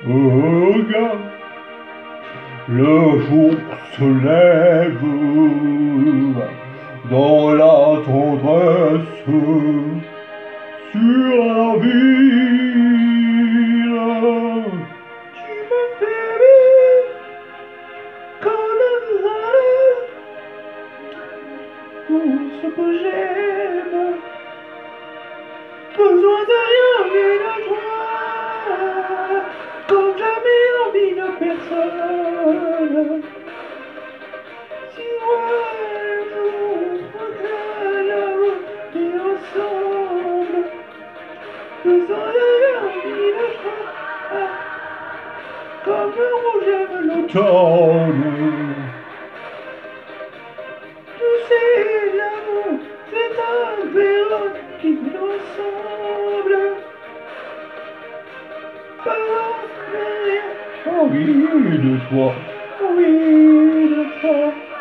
Regarde, le jour se lève dans la tendresse sur la ville. Tu me fais vivre comme un rêve, tout ce que j'aime, besoin de rien mais de toi, comme jamais envie de personne. Si moi le jour que l'amour est ensemble, besoin de rien envie de toi, comme le rouge aime l'automne. Tu sais, l'amour, c'est un verre qui nous ensemble. Envie de toi, envie de toi.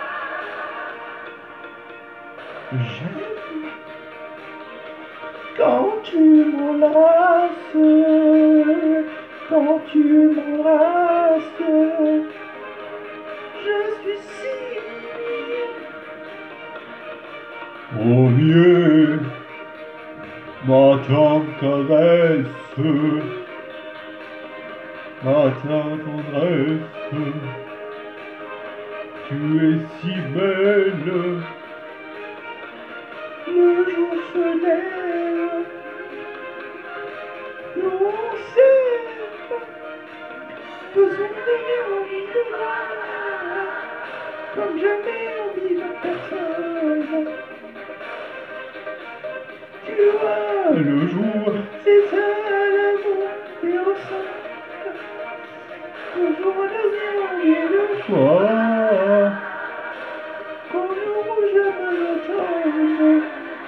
J'aime quand tu m'enlaces, quand tu m'embrasses. Je suis si premier, ma caresse, ma tendresse. Tu es si belle, le jour se lève, nous on s'aime, besoin de rien envie de voir, comme jamais envie de personne. Tu vois, le jour, c'est ça l'amour, et ensemble, besoin de rien envie de toi, comme le rouge aime l'automne.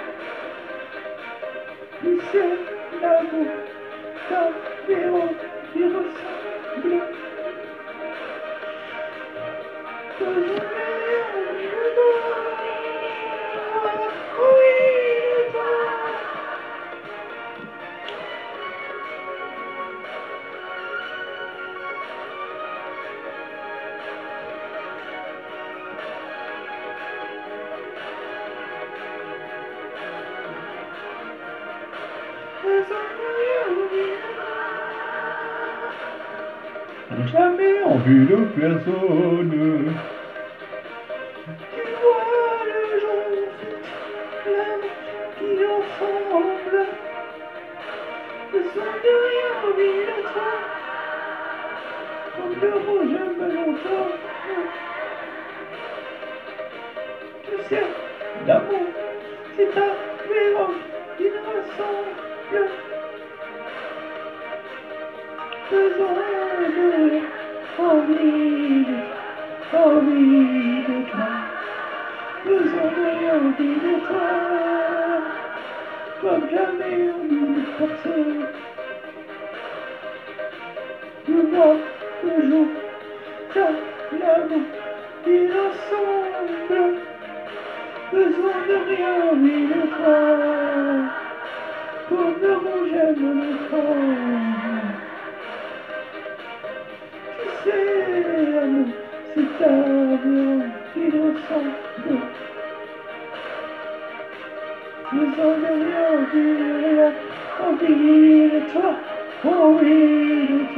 Tu sais, l'amour, d'un héros qui ressemble. Besoin de rien envie de toi, oui, de toi. Jamais envie de personne. Tu vois le jour, l'amour qui ensemble, besoin de rien envie de toi, comme le rouge aime l'automne. Tu sais, l'amour, c'est un mélange qui nous ressemble. Besoin de envie de toi, besoin de envie de toi, comme jamais envie de personne. Tu vois le jour, ça, l'amour, ils ensemble, besoin de rien envie de toi, comme le rouge aime l'automne. C'est l'amour, c'est ta vie qui nous semble. Besoin de rien, envie de toi, envie de toi.